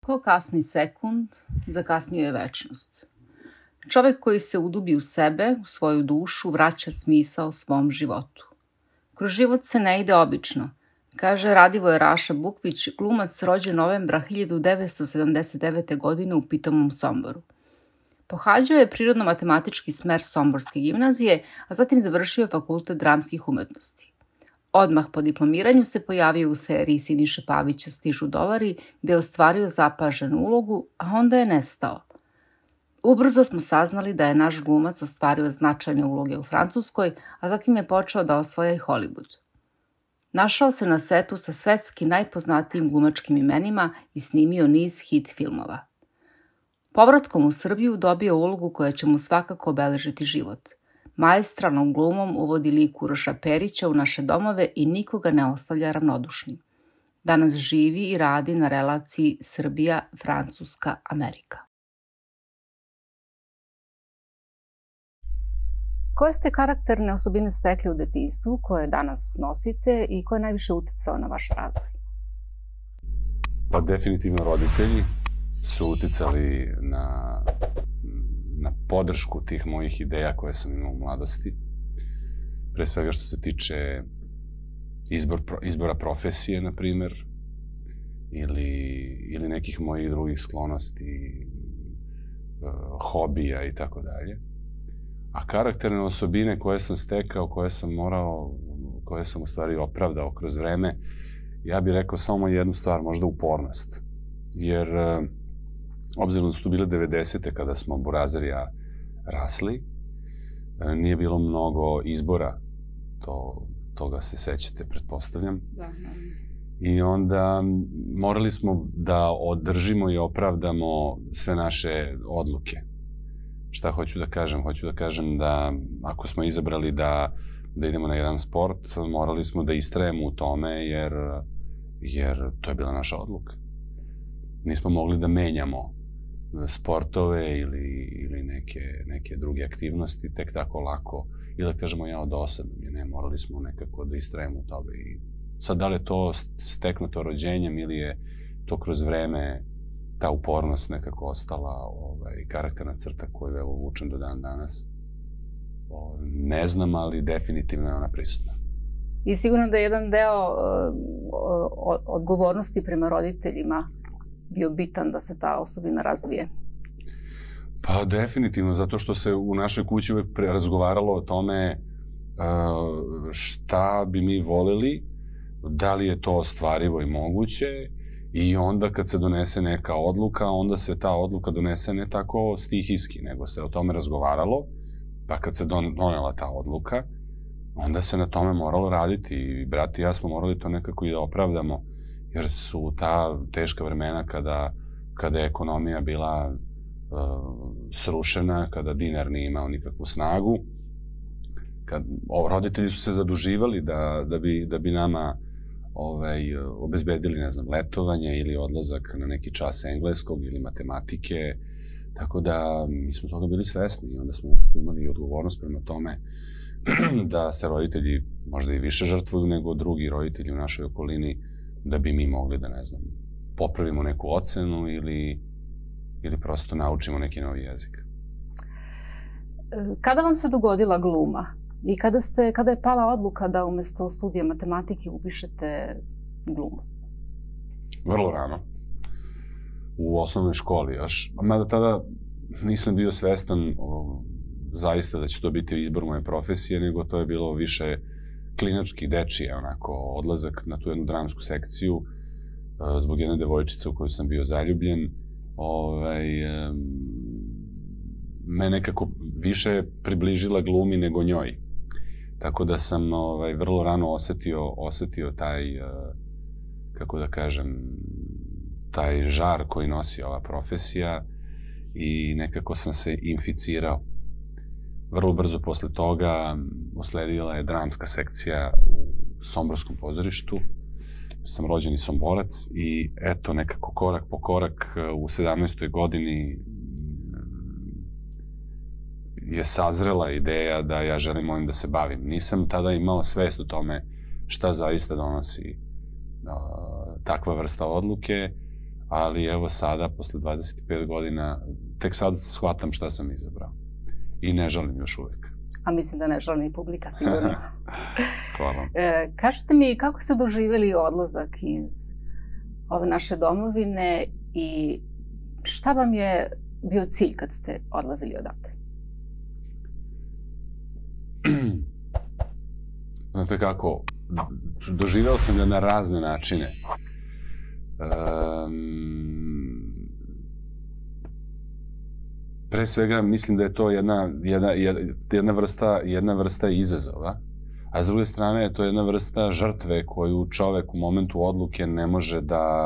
Ko kasni sekund, zakasnio je večnost. Čovek koji se udubi u sebe, u svoju dušu, vraća smisao svom životu. Kroz život se ne ide obično, kaže Radivoje Raša Bukvić, glumac rođen novembra 1979. godine u pitomom Somboru. Pohađao je prirodno-matematički smer Somborske gimnazije, a zatim završio fakultet dramskih umetnosti. Odmah po diplomiranju se pojavio u seriji Siniše Pavića Stižu dolari, gde je ostvario zapaženu ulogu, a onda je nestao. Ubrzo smo saznali da je naš glumac ostvario značajne uloge u Francuskoj, a zatim je počeo da osvaja i Hollywood. Našao se na setu sa svetski najpoznatijim glumačkim imenima i snimio niz hit filmova. Povratkom u Srbiju dobio ulogu koja će mu svakako obeležiti život. Maestralnom glumom uvodi lik Uroša Perića u naše domove i nikoga ne ostavlja ravnodušnim. Danas živi i radi na relaciji Srbija-Francuska-Amerika. Koje ste karakterne osobine stekli u detinjstvu, koje danas nosite i koje je najviše uticao na vaš razvoj? Pa definitivno roditelji su uticali na podršku tih mojih ideja koje sam imao u mladosti. Pre svega što se tiče izbora profesije, na primer, ili nekih mojih drugih sklonosti, hobija i tako dalje. A karakterne osobine koje sam stekao, koje sam u stvari opravdao kroz vreme, ja bih rekao samo jednu stvar, možda upornost. Jer obzirom da su tu bile 90. kada smo Burazer i ja rasli, nije bilo mnogo izbora, toga se sećate, pretpostavljam. I onda morali smo da održimo i opravdamo sve naše odluke. Šta hoću da kažem? Hoću da kažem da ako smo izabrali da idemo na jedan sport, morali smo da istrajemo u tome jer to je bila naša odluka. Nismo mogli da menjamo sportove ili neke druge aktivnosti tek tako lako. Ili da kažemo ja od osadom. Ne, morali smo nekako da istrajemo u tome. I sad, da li je to steknuto rođenjem ili je to kroz vreme ta upornost nekako ostala karakterna crta koju evo vučem do dan danas. Ne znam, ali definitivno je ona prisutna. I sigurno da je jedan deo odgovornosti prema roditeljima bio bitan da se ta osobina razvije? Pa definitivno, zato što se u našoj kući uvek razgovaralo o tome šta bi mi voleli, da li je to ostvarivo i moguće, i onda kad se donese neka odluka, onda se ta odluka donese ne tako stihijski, nego se o tome razgovaralo, pa kad se donela ta odluka, onda se na tome moralo raditi i brat i ja smo morali to nekako i da opravdamo, jer su ta teška vremena kada je ekonomija bila srušena, kada dinar nije imao nikakvu snagu, roditelji su se zaduživali da bi nama obezbedili, ne znam, letovanje ili odlazak na neki čas engleskog ili matematike, tako da mi smo toga bili svesni i onda smo nekako imali odgovornost prema tome da se roditelji možda i više žrtvuju nego drugi roditelji u našoj okolini, da bi mi mogli da, ne znam, popravimo neku ocenu ili prosto naučimo neki novi jezik. Kada vam se dogodila gluma? I kada je pala odluka da umesto studija matematike upišete glumu? Vrlo rano. U osnovnoj školi još. Mada tada nisam bio svestan zaista da će to biti izbor moje profesije, nego to je bilo više klinački, dečije, onako, odlazak na tu jednu dramsku sekciju zbog jedne devojčice u koju sam bio zaljubljen. Me nekako više približila glumi nego njoj. Tako da sam vrlo rano osetio taj, kako da kažem, taj žar koji nosi ova profesija i nekako sam se inficirao. Vrlo brzo posle toga usledila je dramska sekcija u Somborskom pozorištu. Sam rođeni Somborac i eto nekako korak po korak u 17. godini je sazrela ideja da ja želim ovim da se bavim. Nisam tada imao svest o tome šta zaista donosi takva vrsta odluke, ali evo sada, posle 25 godina, tek sad shvatam šta sam izabrao. I ne žalim još uvek. A mislim da ne žali ni publika, sigurno. Hvala. Kažete mi, kako ste doživjeli odlazak iz ove naše domovine i šta vam je bio cilj kad ste odlazili odavde? Znate kako, doživeo sam ga na razne načine. Pre svega, mislim da je to jedna vrsta izazova, a s druge strane je to jedna vrsta žrtve koju čovek u momentu odluke ne može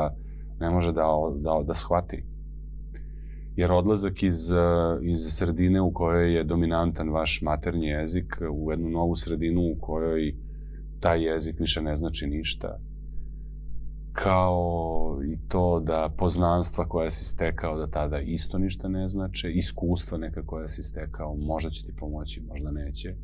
da shvati. Jer odlazak iz sredine u kojoj je dominantan vaš maternji jezik u jednu novu sredinu u kojoj taj jezik više ne znači ništa, kao i to da poznanstva koja si stekao da tada isto ništa ne znače, iskustva neka koja si stekao možda će ti pomoći, možda neće.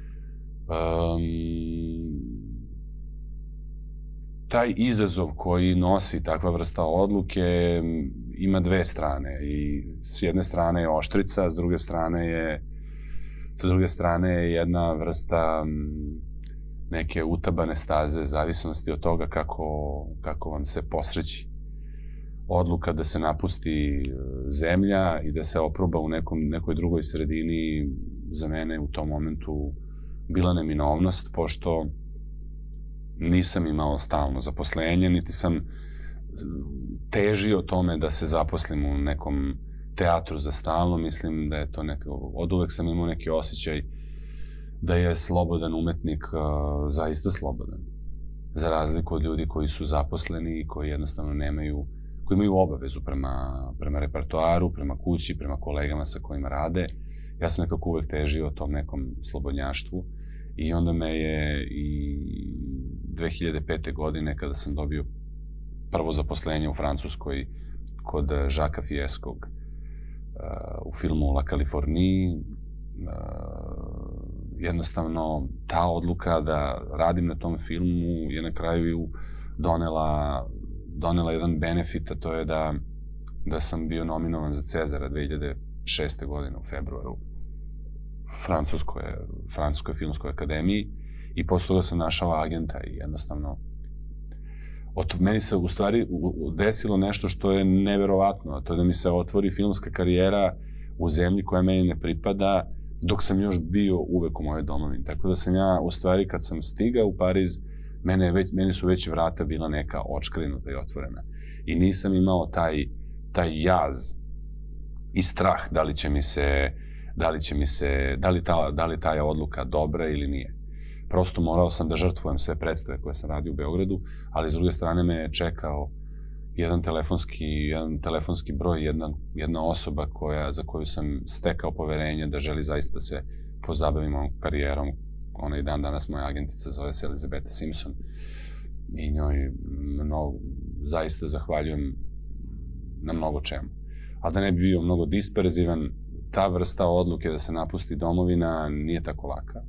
Taj izazov koji nosi takva vrsta odluke ima dve strane i s jedne strane je oštrica, a s druge strane je jedna vrsta neke utabane staze, zavisnosti od toga kako vam se posreći. Odluka da se napusti zemlja i da se oproba u nekoj drugoj sredini za mene u tom momentu bila neminovnost, pošto nisam imao stalno zaposlenje, niti sam težio tome da se zaposlim u nekom teatru za stalno. Mislim da je to od uvek sam imao neki osjećaj da je slobodan umetnik zaista slobodan. Za razliku od ljudi koji su zaposleni i koji jednostavno koji imaju obavezu prema repertoaru, prema kući, prema kolegama sa kojima rade. Ja sam nekako uvek težio tom nekom slobodnjaštvu i onda me je i 2005. godine, kada sam dobio prvo zaposlenje u Francuskoj kod Jacquesa Fiescog u filmu La Californie, jednostavno ta odluka da radim na tom filmu je na kraju donela jedan benefit, a to je da sam bio nominovan za Cezara 2006. godine u februaru Francuskoj filmskoj akademiji i posle toga sam našao agenta i jednostavno meni se u stvari desilo nešto što je neverovatno, a to je da mi se otvori filmska karijera u zemlji koja meni ne pripada, dok sam još bio uvek u mojoj domovini. Tako da sam ja, u stvari, kad sam stigao u Pariz, meni su već vrata bila neka očkrinuta i otvorena. I nisam imao taj jaz i strah da li ta je odluka dobra ili nije. Prosto morao sam da žrtvujem sve predstave koje sam radio u Beogradu, ali s druge strane me je čekao jedan telefonski broj, jedna osoba za koju sam stekao poverenje da želi zaista da se pozabavim ovom karijerom. Ona i dan danas moja agentica, zove se Elizabeta Simpson i njoj zaista zahvaljujem na mnogo čemu. A da ne bi bio mnogo disperzivan, ta vrsta odluke da se napusti domovina nije tako laka.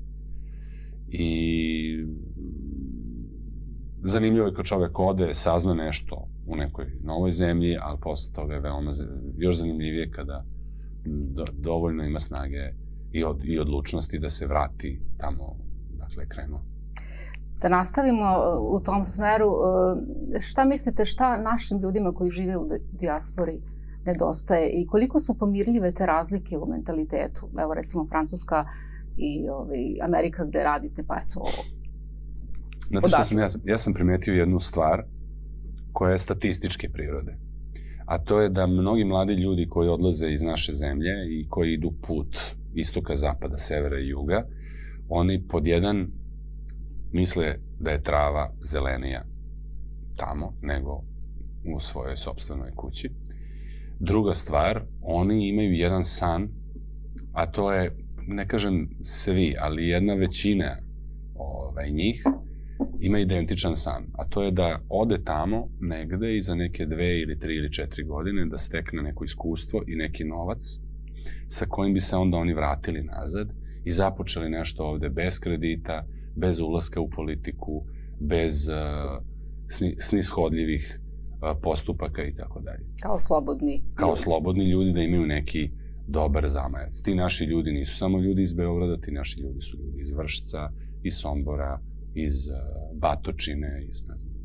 I zanimljivo je kad čovek ode, sazna nešto u nekoj novoj zemlji, ali posle toga je veoma još zanimljivije kada dovoljno ima snage i odlučnosti da se vrati tamo, dakle, krenuo. Da nastavimo u tom smeru, šta mislite, šta našim ljudima koji žive u dijaspori nedostaje i koliko su pomirljive te razlike u mentalitetu? Evo, recimo, Francuska i Amerika gde radite, pa eto... Znate što ja sam primetio jednu stvar koja je statističke prirode, a to je da mnogi mladi ljudi koji odlaze iz naše zemlje i koji idu put istoka, zapada, severa i juga, oni pod jedan misle da je trava zelenija tamo nego u svojoj sopstvenoj kući. Druga stvar, oni imaju jedan san, a to je, ne kažem svi, ali jedna većina njih ima identičan san, a to je da ode tamo negde i za neke 2 ili 3 ili 4 godine da stekne neko iskustvo i neki novac sa kojim bi se onda oni vratili nazad i započeli nešto ovde bez kredita, bez ulaska u politiku, bez snishodljivih postupaka i tako dalje. Kao slobodni. Kao slobodni ljudi da imaju neki dobar zamajac. Ti naši ljudi nisu samo ljudi iz Beograda, ti naši ljudi su ljudi iz Vršca, iz Sombora, iz Batočine, iz ne znam,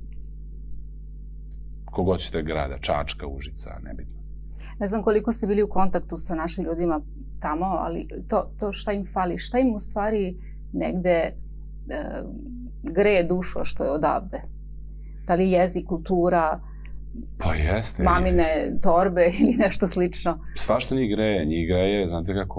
kogod ćete grada, Čačka, Užica, nebitno. Ne znam koliko ste bili u kontaktu sa našim ljudima tamo, ali to šta im fali, šta im u stvari negde greje dušu, što je odavde? Da li jezik, kultura, pa jeste, mamine torbe ili nešto slično? Svašta njih greje, znate kako,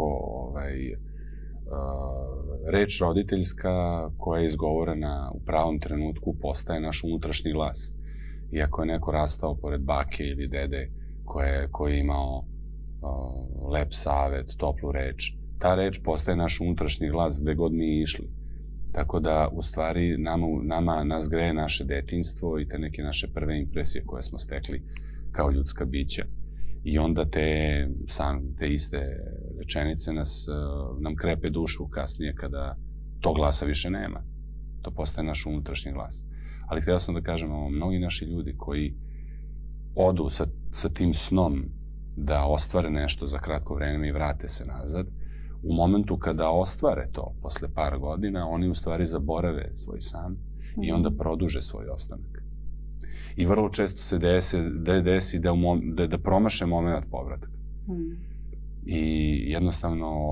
reč roditeljska koja je izgovorena u pravom trenutku postaje naš unutrašnji glas. Iako je neko rastao pored bake ili dede koji je imao lep savet, toplu reč, ta reč postaje naš unutrašnji glas gde god mi išli. Tako da, u stvari, nas greje naše detinjstvo i te neke naše prve impresije koje smo stekli kao ljudska bića. I onda te iste rečenice nam krepe dušu kasnije kada tog glasa više nema. To postaje naš unutrašnji glas. Ali htio sam da kažem, mnogi naši ljudi koji odu sa tim snom da ostvare nešto za kratko vreme i vrate se nazad, u momentu kada ostvare to, posle par godina, oni u stvari zaborave svoj san i onda produže svoj ostanak. I vrlo često se desi da promaše moment povratka. I jednostavno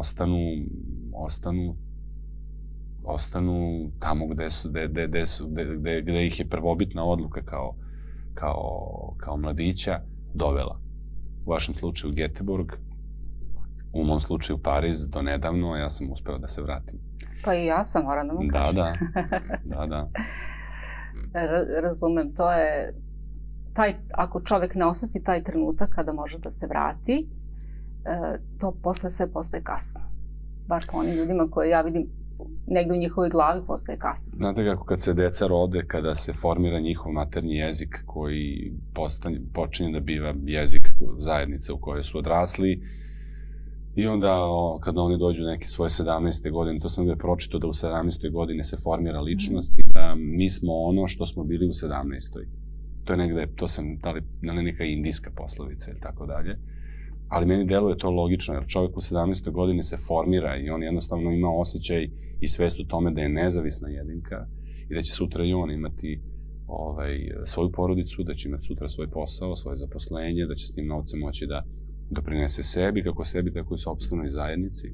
ostanu tamo gde ih je prvobitna odluka kao mladića dovela. U vašem slučaju Göteborg, u mom slučaju Pariz, do nedavno, ja sam uspeo da se vratim. Pa i ja sam, moram da vam kažem. Da. Razumem, to je ako čovek ne oseti taj trenutak kada može da se vrati, to posle sve postaje kasno. Baš po onim ljudima koje ja vidim negde u njihovoj glavi postaje kasno. Znate kako kad se deca rode, kada se formira njihov maternji jezik koji počinje da biva jezik zajednice u kojoj su odrasli, i onda kada oni dođu neke svoje 17. godine, to sam gde pročitao da u 17. godini se formira ličnost i da mi smo ono što smo bili u 17. To je negde, da li neka indijska poslovica ili tako dalje, ali meni deluje to logično, jer čovjek u 17. godini se formira i on jednostavno ima osjećaj i svest u tome da je nezavisna jedinka i da će sutra i on imati svoju porodicu, da će imati sutra svoj posao, svoje zaposlenje, da će s tim novcem moći da doprinese sebi, kako sebi, tako i sopstvenoj zajednici.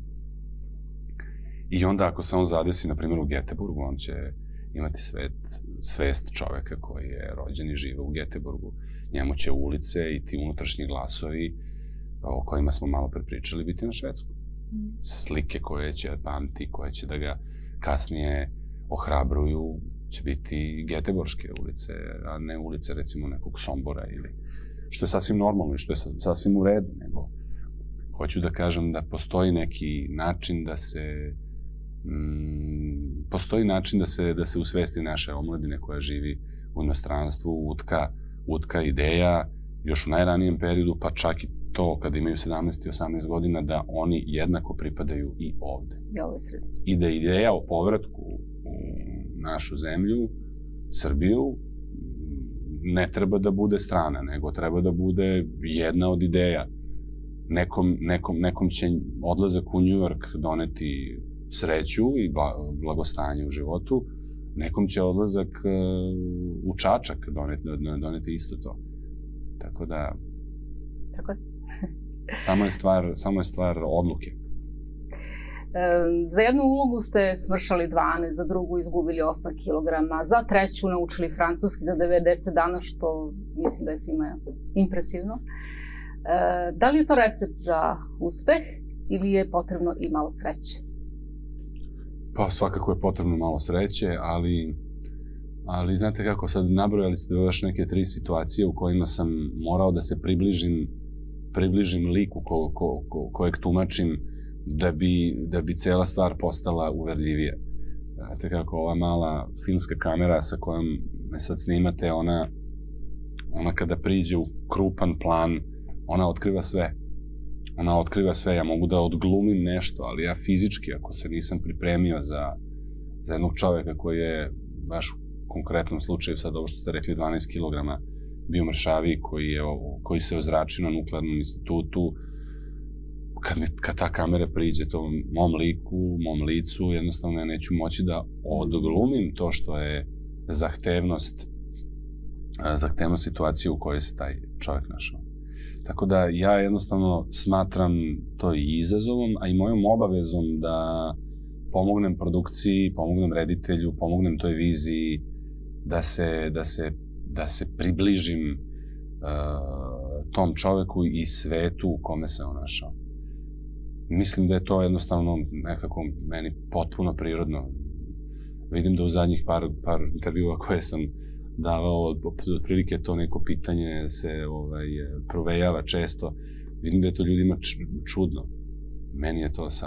I onda ako se on zadesi, na primjer, u Göteborgu, on će imati svest čoveka koji je rođen i žive u Göteborgu. Njemu će ulice i ti unutrašnji glasovi o kojima smo malo prepričali biti na švedskom. Slike koje će pamti, koje će da ga kasnije ohrabruju, će biti Göteborške ulice, a ne ulice, recimo, nekog Sombora ili što je sasvim normalno i što je sasvim u redu, nego hoću da kažem da postoji neki način da se usvesti naše omladine koja živi u inostranstvu, utka ideja još u najranijem periodu, pa čak i to kada imaju 17 i 18 godina, da oni jednako pripadaju i ovde. I ovoj sredini. I da ideja o povratku u našu zemlju, Srbiju, ne treba da bude strana, nego treba da bude jedna od ideja. Nekom će odlazak u New York doneti sreću i blagostanje u životu, nekom će odlazak u Čačak doneti isto to. Tako da... Tako je. Samo je stvar odluke. Za jednu ulogu ste smršali 12, za drugu izgubili 8 kilograma, za treću naučili francuski za 90 dana, što mislim da je svima impresivno. Da li je to recept za uspeh ili je potrebno i malo sreće? Pa svakako je potrebno malo sreće, ali znate kako, sad nabrojali ste još neke 3 situacije u kojima sam morao da se približim liku kojeg tumačim da bi cela stvar postala uverljivija. Znate kako, ova mala filmska kamera sa kojom me sad snimate, ona kada priđe u krupan plan, ona otkriva sve. Ja mogu da odglumim nešto, ali ja fizički, ako se nisam pripremio za jednog čoveka koji je, baš u konkretnom slučaju, sad ovo što ste rekli, 12 kilograma bio mršaviji, koji se ozračio na nuklearnom institutu. Kad ta kamera priđe tom mom licu, jednostavno ja neću moći da odglumim to što je zahtevnost situacije u kojoj se taj čovjek našao. Tako da ja jednostavno smatram to i izazovom, a i mojom obavezom da pomognem produkciji, pomognem reditelju, pomognem toj viziji, da se približim tom čoveku i svetu u kome se on našao. Mislim da je to jednostavno nekako meni potpuno prirodno. Vidim da u zadnjih par intervjua koje sam davao, otprilike to neko pitanje se provejava često. Vidim da je to ljudima čudno. Meni je to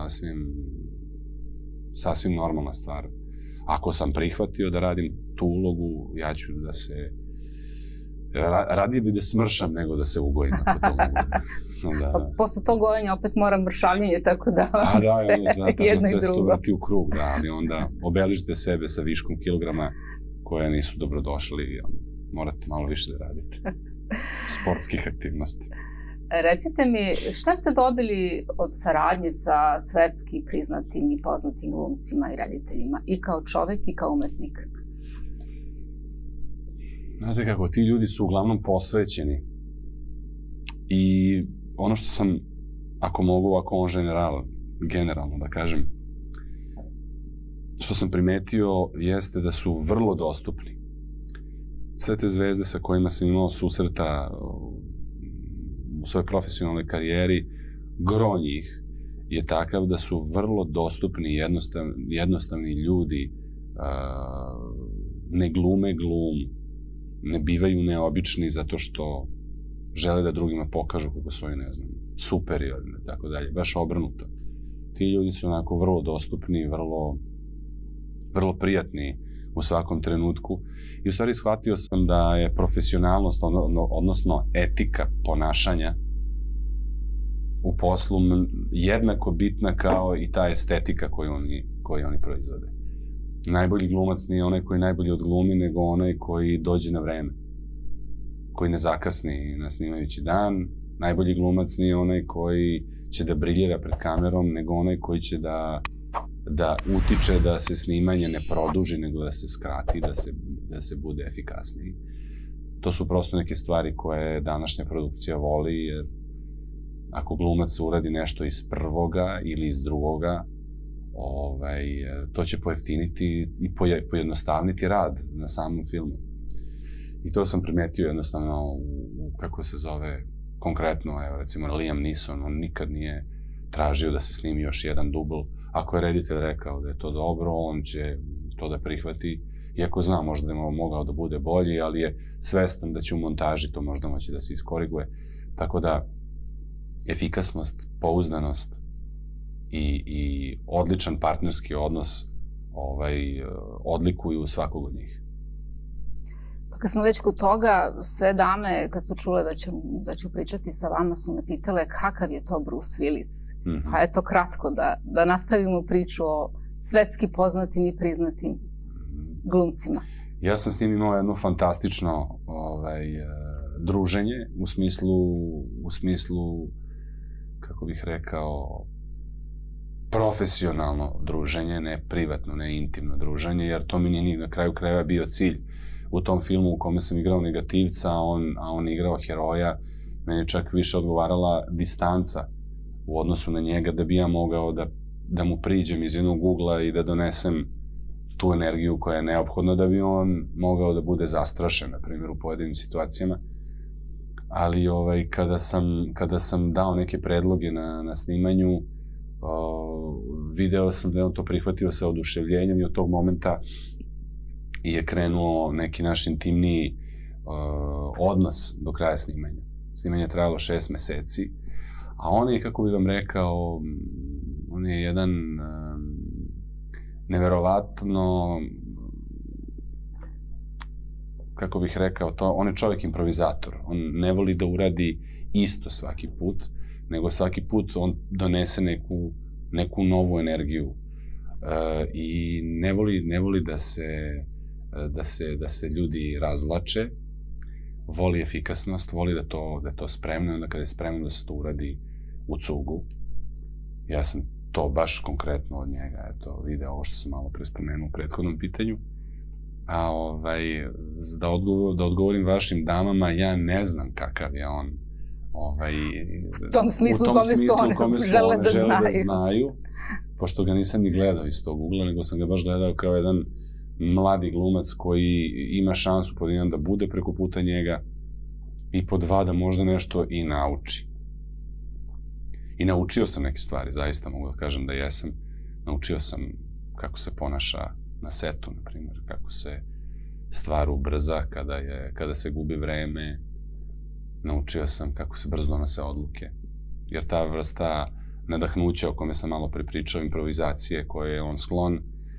sasvim normalna stvar. Ako sam prihvatio da radim tu ulogu, ja ću da se... Radije bi da smršam nego da se ugojim, ako to mogu. Pa posle tog gojenja opet mora mršavljenje, tako da sve jedno i drugo. Sve se to vrati u krug, da, ali onda obeležite sebe sa viškom kilograma koje nisu dobrodošli i onda morate malo više da radite. Sportskih aktivnosti. Recite mi, šta ste dobili od saradnje sa svetski priznatim i poznatim glumcima i rediteljima, i kao čovek i kao umetnik? Znate kako, ti ljudi su uglavnom posvećeni. I ono što sam, ako mogu ovako generalno da kažem, što sam primetio jeste da su vrlo dostupni. Sve te zvezde sa kojima sam imao susreta u svojoj profesionalnoj karijeri, gro njih je takav da su vrlo dostupni, jednostavni ljudi, ne glume glumu, ne bivaju neobični zato što žele da drugima pokažu kako su oni, ne znam, superiorni, tako dalje, baš obrnuto. Ti ljudi su onako vrlo dostupni, vrlo prijatni u svakom trenutku i u stvari shvatio sam da je profesionalnost, odnosno etika ponašanja u poslu jednako bitna kao i ta estetika koju oni proizvode. Najbolji glumac nije onaj koji najbolje odglumi, nego onaj koji dođe na vreme, koji ne zakasni na snimajući dan. Najbolji glumac nije onaj koji će da briljira pred kamerom, nego onaj koji će da utiče da se snimanje ne produži, nego da se skrati, da se bude efikasniji. To su prosto neke stvari koje današnja produkcija voli, jer ako glumac uradi nešto iz prvoga ili iz drugoga, to će pojeftiniti i pojednostavniti rad na samom filmu. I to sam primetio jednostavno kako se zove, konkretno, evo recimo Liam Neeson, on nikad nije tražio da se snimi još jedan dubl. Ako je reditelj rekao da je to dobro, on će to da prihvati, iako zna možda da je mogao da bude bolji, ali je svestan da će u montaži to možda moći da se iskoriguje. Tako da, efikasnost, pouzdanost i odličan partnerski odnos odlikuju svakog od njih. Pa kad smo već kod toga, sve dame, kad su čule da ću pričati sa vama, su me pitale kakav je to Bruce Willis. Pa eto kratko, da nastavimo priču o svetski poznatim i priznatim glumcima. Ja sam s njim imao jedno fantastično druženje, u smislu, kako bih rekao, profesionalno druženje, ne privatno, ne intimno druženje, jer to mi nije na kraju krajeva bio cilj. U tom filmu u kome sam igrao negativca, a on igrao heroja, meni je čak više odgovarala distanca u odnosu na njega, da bi ja mogao da mu priđem iz jednog ugla i da donesem tu energiju koja je neophodna da bi on mogao da bude zastrašen, na primjer, u pojedinim situacijama. Ali kada sam dao neke predloge na snimanju, video sam da je on to prihvatio sa oduševljenjem i od tog momenta je krenuo neki naš intimniji odnos do kraja snimanja. Snimanje je trajalo 6 meseci, a on je, kako bih vam rekao, on je jedan neverovatno, kako bih rekao, on je čovjek improvizator. On ne voli da uradi isto svaki put, nego svaki put on donese neku novu energiju i ne voli da se ljudi razvlače, voli efikasnost, voli da je to spremno, onda kada je spremno da se to uradi u cugu. Ja sam to baš konkretno od njega, video ovo što sam malo pre spomenuo u prethodnom pitanju. A da odgovorim vašim damama, ja ne znam kakav je on u tom smislu u kome su one žele da znaju. Pošto ga nisam ni gledao iz tog ugla, nego sam ga baš gledao kao jedan mladi glumac koji ima šansu pod jedan da bude preko puta njega i pod dva da možda nešto i nauči. I naučio sam neke stvari, zaista mogu da kažem da jesam. Naučio sam kako se ponaša na setu, na primjer, kako se stvar ubrza kada se gubi vreme. Naučio sam kako se brzo donose odluke. Jer ta vrsta nadahnuća o kome sam malo prepričao, improvizacije koje je on sklon,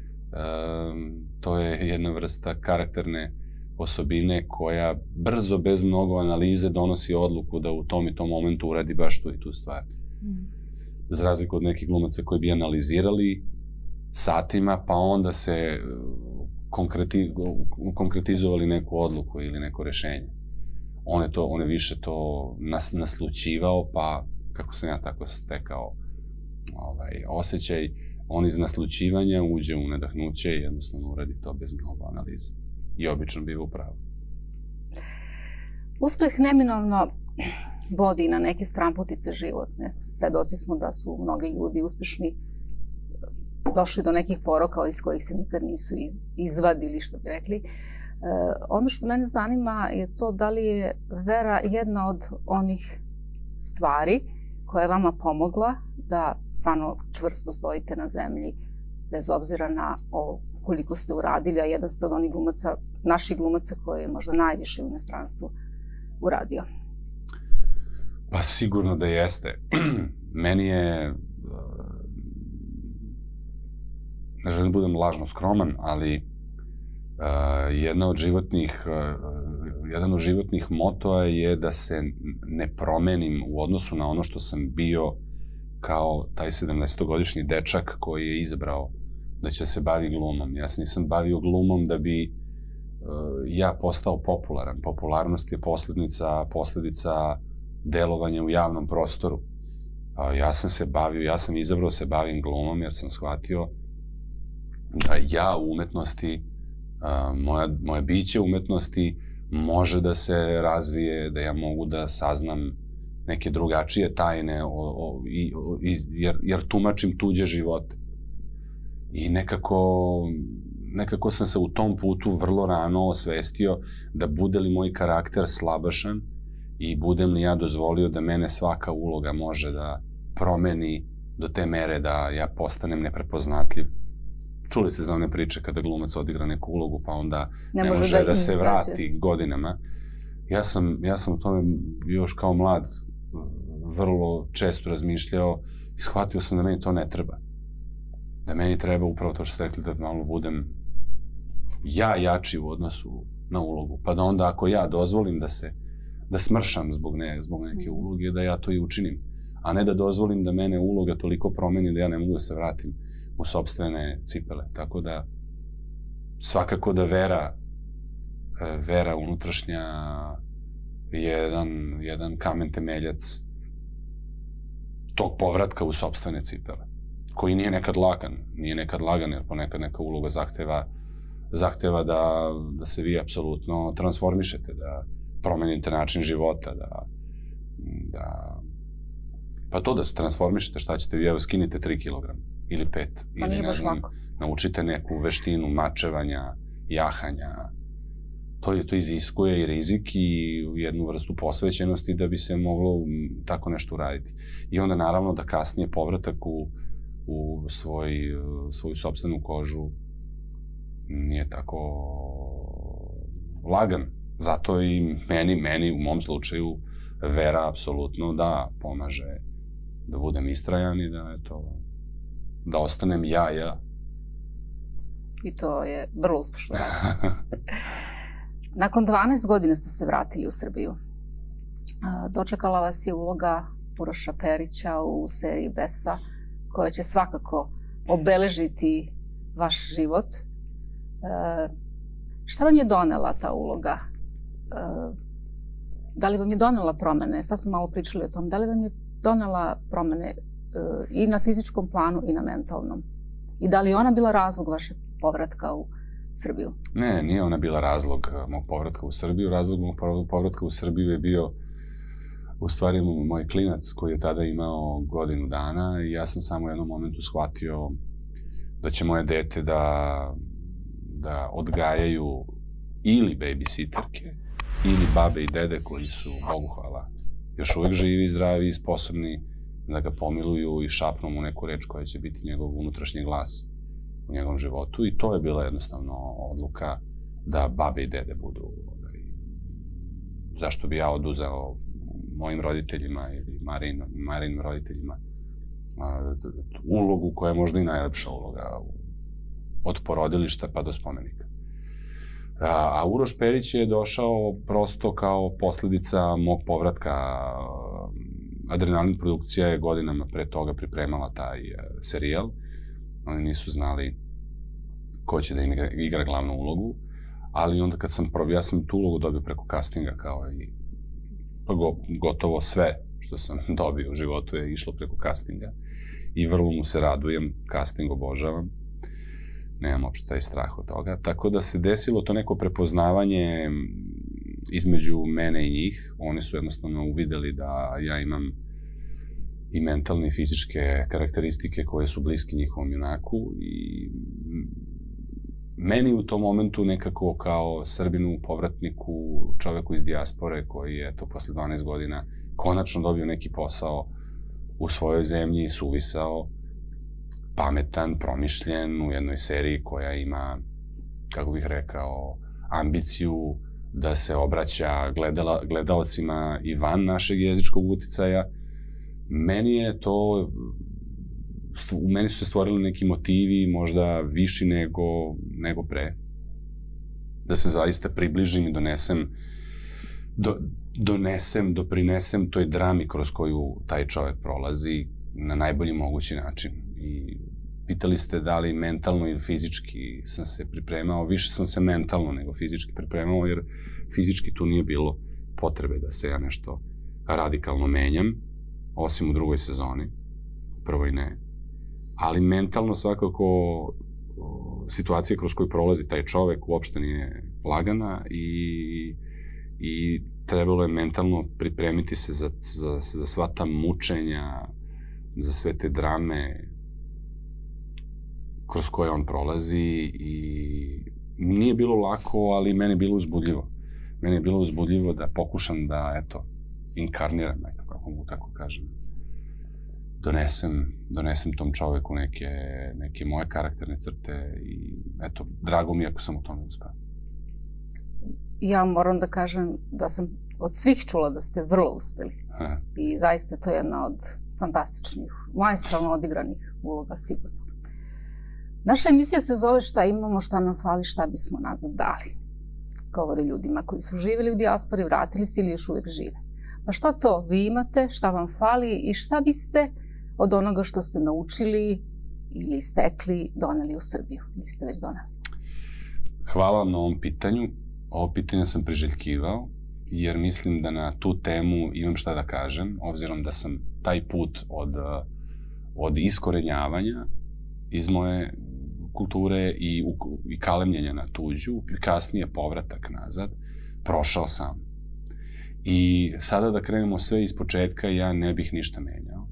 to je jedna vrsta karakterne osobine koja brzo, bez mnogo analize, donosi odluku da u tom i tom momentu uradi baš tu i tu stvar. Za razliku od nekih glumaca koji bi analizirali satima, pa onda se konkretizovali neku odluku ili neko rešenje. On je više to naslućivao, pa kako sam ja tako stekao osjećaj, on iz naslućivanja uđe u nadahnuće i jednostavno uradi to bez mnogo analize. I obično biva u pravu. Uspeh neminovno vodi na neke stranputice životne. Svedoci smo da su mnogi ljudi uspešni došli do nekih poroka iz kojih se nikad nisu izvadili, što bi rekli. Ono što mene zanima je to da li je vera jedna od onih stvari koja je vama pomogla da stvarno čvrsto stojite na zemlji, bez obzira na koliko ste uradili, a jedan ste od onih glumaca, naših glumaca koji je možda najviše u inostranstvu uradio. Pa sigurno da jeste. Meni je, ne želim da budem lažno skroman, ali jedan od životnih motoa je da se ne promenim u odnosu na ono što sam bio kao taj 17-godišnji dečak koji je izabrao da će se bavi glumom. Ja se nisam bavio glumom da bi ja postao popularan. Popularnost je posledica delovanja u javnom prostoru. Ja sam izabrao se bavim glumom jer sam shvatio da ja u umetnosti, moje biće umetnosti može da se razvije, da ja mogu da saznam neke drugačije tajne, jer tumačim tuđe živote. I nekako sam se u tom putu vrlo rano osvestio da bude li moj karakter slabašan i budem li ja dozvolio da mene svaka uloga može da promeni do te mere da ja postanem neprepoznatljiv. Čuli ste za one priče kada glumac odigra neku ulogu pa onda ne može da se vrati godinama. Ja sam o tome još kao mlad vrlo često razmišljao i shvatio sam da meni to ne treba. Da meni treba upravo to što ste rekli da malo budem ja jači u odnosu na ulogu. Pa da onda ako ja dozvolim da smršam zbog neke uloge, da ja to i učinim. A ne da dozvolim da mene uloga toliko promeni da ja ne mogu da se vratim u sopstvene cipele. Tako da svakako da vera unutrašnja je jedan kamen temeljac tog povratka u sopstvene cipele, koji nije nekad lagan, jer ponekad neka uloga zahteva da se vi apsolutno transformišete, da promenite način života, pa to da se transformišete, šta ćete vi, evo skinite 3 kilograma ili 5, ili ne znam, naučite neku veštinu mačevanja, jahanja. To iziskuje i rizik i jednu vrstu posvećenosti da bi se moglo tako nešto uraditi. I onda naravno da kasnije povratak u svoju sopstvenu kožu nije tako lagan. Zato i meni u mom slučaju vera apsolutno da pomaže da budem istrajan i da ostanem ja. I to je vrlo uspešno raditi. Nakon 12 godina ste se vratili u Srbiju. Dočekala vas je uloga Uroša Perića u seriji Besa, koja će svakako obeležiti vaš život. Šta vam je donela ta uloga? da li vam je donela promene, sad smo malo pričali o tom, da li vam je donela promene i na fizičkom planu i na mentalnom? I da li je ona bila razlog vašeg povratka u Srbiju? Ne, nije ona bila razlog mog povratka u Srbiju. Razlog mog povratka u Srbiju je bio u stvari moj klinac koji je tada imao godinu dana i ja sam samo u jednom momentu shvatio da će moje dete da odgajaju ili babysitterke ili babe i dede koji su, Bogu hvala, još uvek živi, zdravi i sposobni da ga pomiluju i šapnu mu neku reč koja će biti njegov unutrašnji glas u njegovom životu. I to je bila jednostavno odluka da babe i dede budu. Zašto bi ja oduzeo mojim roditeljima ili Marinim roditeljima ulogu koja je možda i najlepša uloga od porodilišta pa do spomenika. A Uroš Perić je došao prosto kao posledica mog povratka. Adrenalin produkcija je godinama pre toga pripremala taj serijal. Oni nisu znali ko će da im igra glavnu ulogu, ali onda kad ja sam tu ulogu dobio preko castinga, kao i gotovo sve što sam dobio u životu je išlo preko castinga i vrlo mu se radujem, casting obožavam, nemam uopšte taj strah od toga, tako da se desilo to neko prepoznavanje između mene i njih. Oni su jednostavno uvideli da ja imam i mentalne i fizičke karakteristike koje su bliski njihovom junaku i meni u tom momentu nekako kao Srbinu, povratniku, čoveku iz dijaspore koji je to posle 12 godina konačno dobio neki posao u svojoj zemlji, suvisao, pametan, promišljen u jednoj seriji koja ima, kako bih rekao, ambiciju da se obraća gledalcima i van našeg jezičkog uticaja. U meni su se stvorili neki motivi, možda viši nego pre. Da se zaista približim i doprinesem toj drami kroz koju taj čovek prolazi na najbolji mogući način. I pitali ste da li mentalno ili fizički sam se pripremao. Više sam se mentalno nego fizički pripremao, jer fizički tu nije bilo potrebe da se ja nešto radikalno menjam, osim u drugoj sezoni, prvoj ne. Ali mentalno svakako situacija kroz koju prolazi taj čovek uopšte nije lagana i trebalo je mentalno pripremiti se za sva ta mučenja, za sve te drame kroz koje on prolazi i nije bilo lako, ali meni je bilo uzbudljivo. Meni je bilo uzbudljivo da pokušam da, inkarniram, kako mogu tako kažem, donesem tom čoveku neke moje karakterne crte i drago mi je ako sam u tome uspeo. Ja moram da kažem da sam od svih čula da ste vrlo uspeli. I zaista to je jedna od fantastičnih, maestralno odigranih uloga, sigurno. Naša emisija se zove Šta imamo, šta nam fali, šta bismo nazad dali. Govori ljudima koji su živjeli u dijaspori, vratili se ili još uvijek žive. Pa šta to vi imate, šta vam fali i šta biste od onoga što ste naučili ili stekli doneli u Srbiju? Ili ste već doneli? Hvala vam na ovom pitanju. Ovo pitanje sam priželjkivao, jer mislim da na tu temu imam šta da kažem, obzirom da sam taj put od iskorenjavanja iz moje kulture i kalemljenja na tuđu, i kasnije povratak nazad, prošao sam. I sada da krenemo sve iz početka, ja ne bih ništa menjao.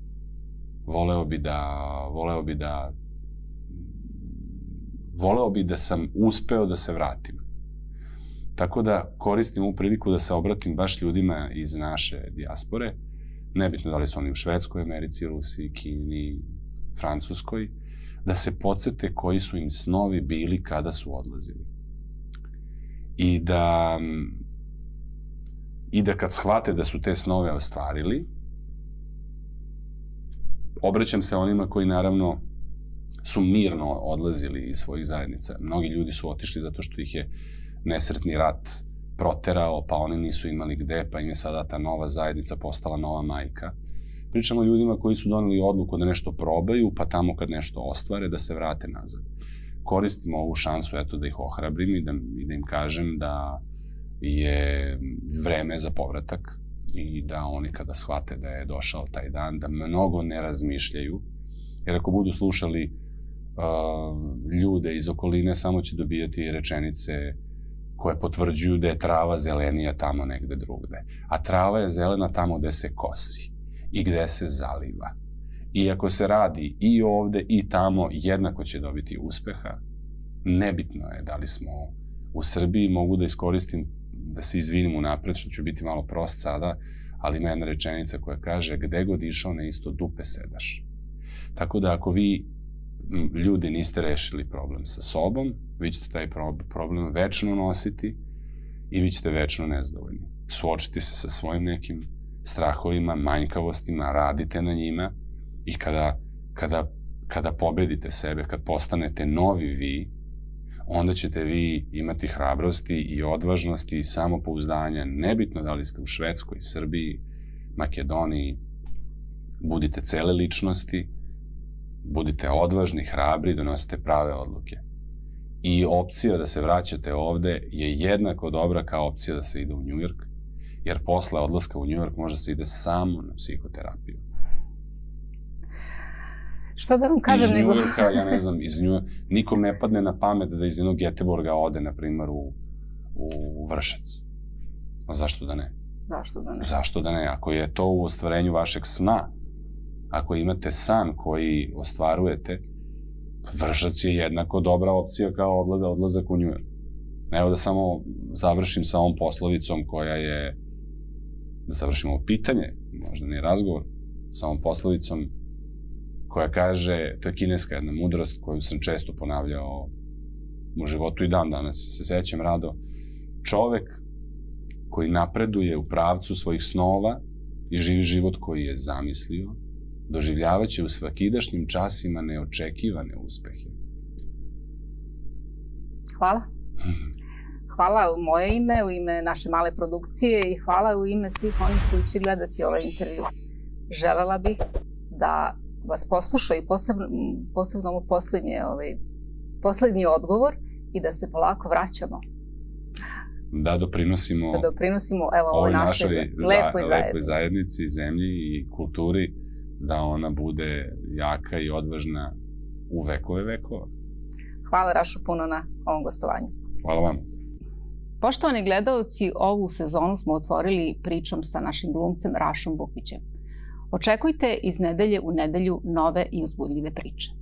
Voleo bi da sam uspeo da se vratim. Tako da koristim ovu priliku da se obratim baš ljudima iz naše dijaspore, nebitno da li su oni u Švedskoj, Americi, Rusiji, Kini, Francuskoj, da se podsete koji su im snovi bili kada su odlazili. I da kad shvate da su te snove ostvarili, obraćam se onima koji naravno su mirno odlazili iz svojih zajednica. Mnogi ljudi su otišli zato što ih je nesretni rat proterao, pa oni nisu imali gde, pa im je sada ta nova zajednica postala nova majka. Pričamo o ljudima koji su doneli odluku da nešto probaju, pa tamo kad nešto ostvare, da se vrate nazad. Koristimo ovu šansu, da ih ohrabrim i da im kažem da je vreme za povratak i da oni kada shvate da je došao taj dan, da mnogo ne razmišljaju, jer ako budu slušali ljude iz okoline, samo će dobijati rečenice koje potvrđuju da je trava zelenija tamo negde drugde. A trava je zelena tamo gde se kosi i gde se zaliva. I ako se radi i ovde i tamo, jednako će dobiti uspeha. Nebitno je da li smo u Srbiji, mogu da iskoristim, da se izvinim unapred, što ću biti malo prost sada, ali ima jedna rečenica koja kaže gde god išao na isto dupe sedaš. Tako da ako vi, ljudi, niste rešili problem sa sobom, vi ćete taj problem večno nositi i vi ćete večno nezadovoljni. Suočiti se sa svojim nekim strahovima, manjkavostima, radite na njima i kada pobedite sebe, kad postanete novi vi, onda ćete vi imati hrabrosti i odvažnosti i samopouzdanja. Nebitno da li ste u Švedskoj, Srbiji, Makedoniji, budite cele ličnosti, budite odvažni, hrabri, donosite prave odluke. I opcija da se vraćate ovde je jednako dobra kao opcija da se ide u Njujork, jer posle odlaska u Njujork može se ide samo na psihoterapiju. Što da vam kažem nego... Iz Njujorka, ja ne znam, nikom ne padne na pamet da iz jednog Göteborga ode, na primjer, u Vršac. A zašto da ne? Zašto da ne? Zašto da ne? Ako je to u ostvarenju vašeg sna, ako imate san koji ostvarujete, Vršac je jednako dobra opcija kao odlazak u Njujork. Evo da samo završim sa ovom poslovicom koja je, da završim ovo pitanje, možda ne razgovor, sa ovom poslovicom koja kaže, to je kineska jedna mudrost koju sam često ponavljao u životu i dan danas se sećam rado. Čovek koji napreduje u pravcu svojih snova i živi život koji je zamislio, doživljavaće u svakidašnjim časima neočekivane uspehe. Hvala. Hvala u moje ime, u ime naše male produkcije i hvala u ime svih onih koji će gledati ovaj intervju. Želela bih da vas posluša i posebno ovo poslednji odgovor i da se polako vraćamo. Da doprinosimo ovoj našoj lepoj zajednici, zemlji i kulturi, da ona bude jaka i odvažna u vekove vekova. Hvala Rašo puno na ovom gostovanju. Hvala vam. Poštovani gledaoci, ovu sezonu smo otvorili pričom sa našim glumcem Rašom Bukićem. Očekujte iz nedelje u nedelju nove i uzbudljive priče.